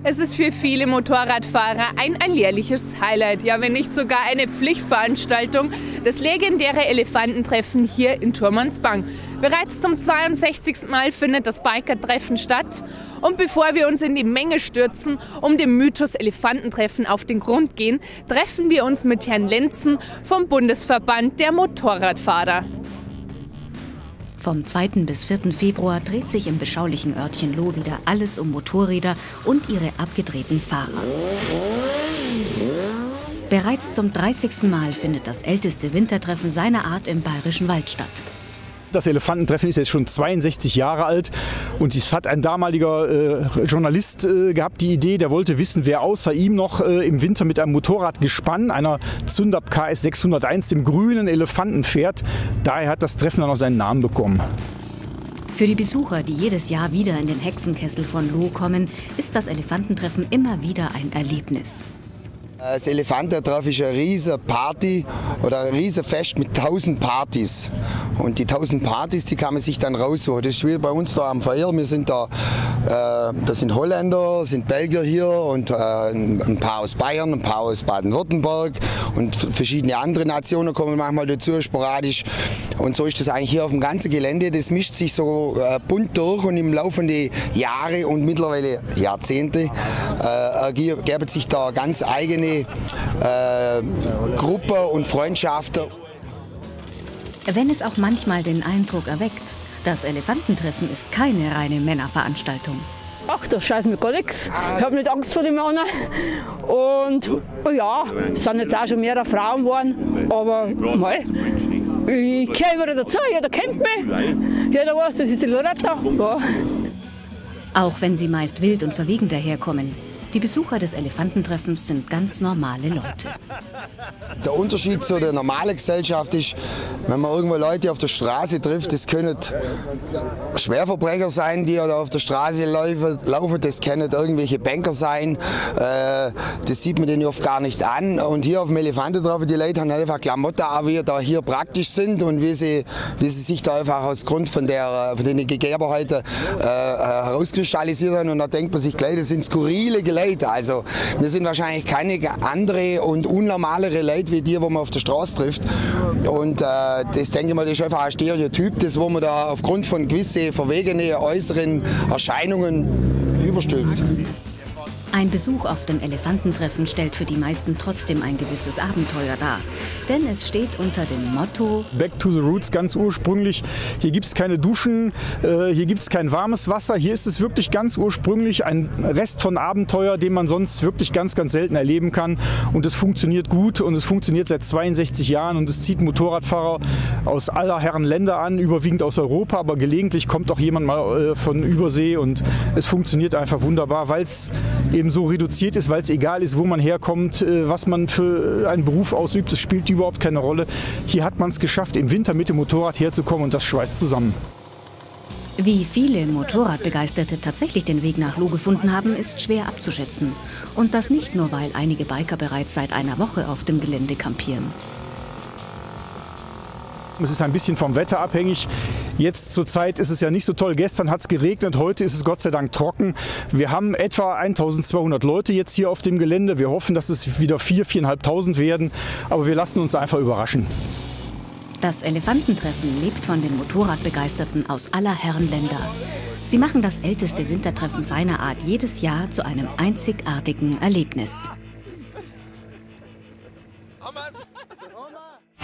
Es ist für viele Motorradfahrer ein alljährliches Highlight, ja wenn nicht sogar eine Pflichtveranstaltung, das legendäre Elefantentreffen hier in Turmansbang. Bereits zum 62. Mal findet das Biker-Treffen statt. Und bevor wir uns in die Menge stürzen, um dem Mythos Elefantentreffen auf den Grund gehen, treffen wir uns mit Herrn Lenzen vom Bundesverband der Motorradfahrer. Vom 2. bis 4. Februar dreht sich im beschaulichen Örtchen Loh wieder alles um Motorräder und ihre abgedrehten Fahrer. Bereits zum 30. Mal findet das älteste Wintertreffen seiner Art im Bayerischen Wald statt. Das Elefantentreffen ist jetzt schon 62 Jahre alt und es hat ein damaliger Journalist gehabt, die Idee, der wollte wissen, wer außer ihm noch im Winter mit einem Motorradgespann, einer Zündapp KS 601, dem grünen Elefanten fährt. Daher hat das Treffen dann auch seinen Namen bekommen. Für die Besucher, die jedes Jahr wieder in den Hexenkessel von Loh kommen, ist das Elefantentreffen immer wieder ein Erlebnis. Das Elefantentreffen ist eine riesige Party oder ein riesiges Fest mit 1000 Partys. Und die 1000 Partys, die kann man sich dann raussuchen. Das ist wie bei uns da am Feier. Wir sind da sind Holländer, sind Belgier hier und ein paar aus Bayern, ein paar aus Baden-Württemberg und verschiedene andere Nationen kommen manchmal dazu, sporadisch. Und so ist das eigentlich hier auf dem ganzen Gelände. Das mischt sich so bunt durch und im Laufe der Jahre und mittlerweile Jahrzehnte ergeben sich da ganz eigene Gruppen und Freundschaften. Wenn es auch manchmal den Eindruck erweckt, das Elefantentreffen ist keine reine Männerveranstaltung. Ach, da scheiß mir gar nichts. Ich habe nicht Angst vor den Männern. Und ja, es sind jetzt auch schon mehrere Frauen geworden. Aber mei, ich gehöre wieder dazu. Jeder kennt mich. Jeder weiß, das ist die Loretta. Ja. Auch wenn sie meist wild und verwegen daherkommen. Die Besucher des Elefantentreffens sind ganz normale Leute. Der Unterschied zu der normalen Gesellschaft ist, wenn man irgendwo Leute auf der Straße trifft, das können Schwerverbrecher sein, die auf der Straße laufen, das können irgendwelche Banker sein, das sieht man denen oft gar nicht an. Und hier auf dem Elefantentreffen, die Leute haben einfach Klamotten an, wie da hier praktisch sind und wie sie sich da einfach aus Grund von den Gegebenheiten herauskristallisiert haben. Und da denkt man sich gleich, das sind skurrile Leute. Also wir sind wahrscheinlich keine andere und unnormalere Leute wie die, die man auf der Straße trifft. Und das denke ich mal, das ist einfach ein Stereotyp, das wo man da aufgrund von gewissen verwegenen äußeren Erscheinungen überstülpt. Ein Besuch auf dem Elefantentreffen stellt für die meisten trotzdem ein gewisses Abenteuer dar. Denn es steht unter dem Motto Back to the Roots, ganz ursprünglich. Hier gibt es keine Duschen, hier gibt es kein warmes Wasser. Hier ist es wirklich ganz ursprünglich ein Rest von Abenteuer, den man sonst wirklich ganz, ganz selten erleben kann. Und es funktioniert gut und es funktioniert seit 62 Jahren und es zieht Motorradfahrer aus aller Herren Länder an, überwiegend aus Europa, aber gelegentlich kommt auch jemand mal von Übersee und es funktioniert einfach wunderbar, weil es eben so reduziert ist, weil es egal ist, wo man herkommt, was man für einen Beruf ausübt, das spielt überhaupt keine Rolle. Hier hat man es geschafft, im Winter mit dem Motorrad herzukommen und das schweißt zusammen. Wie viele Motorradbegeisterte tatsächlich den Weg nach Loh gefunden haben, ist schwer abzuschätzen. Und das nicht nur, weil einige Biker bereits seit einer Woche auf dem Gelände kampieren. Es ist ein bisschen vom Wetter abhängig. Jetzt zur Zeit ist es ja nicht so toll. Gestern hat es geregnet, heute ist es Gott sei Dank trocken. Wir haben etwa 1200 Leute jetzt hier auf dem Gelände. Wir hoffen, dass es wieder 4.000, 4.500 werden. Aber wir lassen uns einfach überraschen. Das Elefantentreffen lebt von den Motorradbegeisterten aus aller Herren Länder. Sie machen das älteste Wintertreffen seiner Art jedes Jahr zu einem einzigartigen Erlebnis.